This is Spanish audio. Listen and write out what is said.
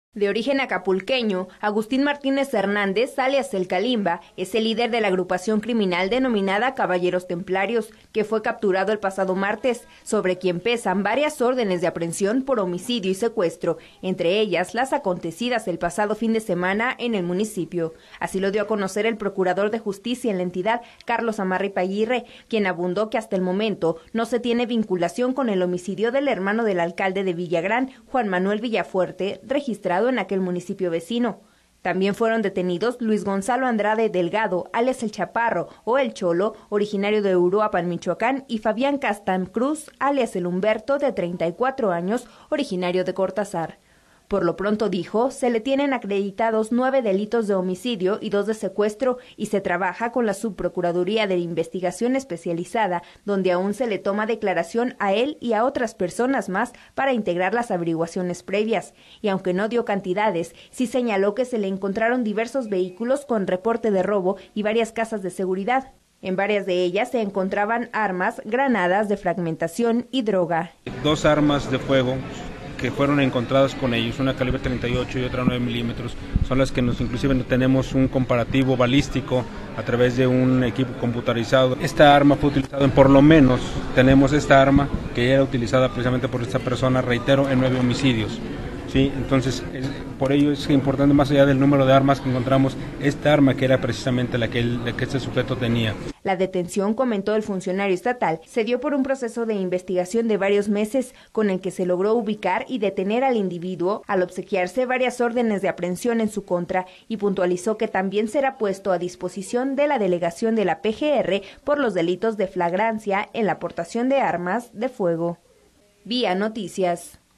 De origen acapulqueño, Agustín Martínez Hernández, alias El Calimba, es el líder de la agrupación criminal denominada Caballeros Templarios, que fue capturado el pasado martes, sobre quien pesan varias órdenes de aprehensión por homicidio y secuestro, entre ellas las acontecidas el pasado fin de semana en el municipio. Así lo dio a conocer el procurador de justicia en la entidad, Carlos Amarripa Aguirre, quien abundó que hasta el momento no se tiene vinculación con el homicidio del hermano del alcalde de Villagrán, Juan Manuel Villafuerte, registrado en aquel municipio vecino. También fueron detenidos Luis Gonzalo Andrade Delgado, alias El Chaparro o El Cholo, originario de Uruapan, Michoacán, y Fabián Castan Cruz, alias El Humberto, de 34 años, originario de Cortázar. Por lo pronto, dijo, se le tienen acreditados 9 delitos de homicidio y 2 de secuestro y se trabaja con la Subprocuraduría de Investigación Especializada, donde aún se le toma declaración a él y a otras personas más para integrar las averiguaciones previas. Y aunque no dio cantidades, sí señaló que se le encontraron diversos vehículos con reporte de robo y varias casas de seguridad. En varias de ellas se encontraban armas, granadas de fragmentación y droga. 2 armas de fuego que fueron encontradas con ellos, una calibre 38 y otra 9 milímetros, son las que inclusive tenemos un comparativo balístico a través de un equipo computarizado. Esta arma fue utilizada por lo menos, tenemos esta arma que era utilizada precisamente por esta persona, reitero, en 9 homicidios. Sí, entonces por ello es importante, más allá del número de armas que encontramos, esta arma que era precisamente la que este sujeto tenía. La detención, comentó el funcionario estatal, se dio por un proceso de investigación de varios meses con el que se logró ubicar y detener al individuo al obsequiarse varias órdenes de aprehensión en su contra, y puntualizó que también será puesto a disposición de la delegación de la PGR por los delitos de flagrancia en la aportación de armas de fuego. Vía Noticias.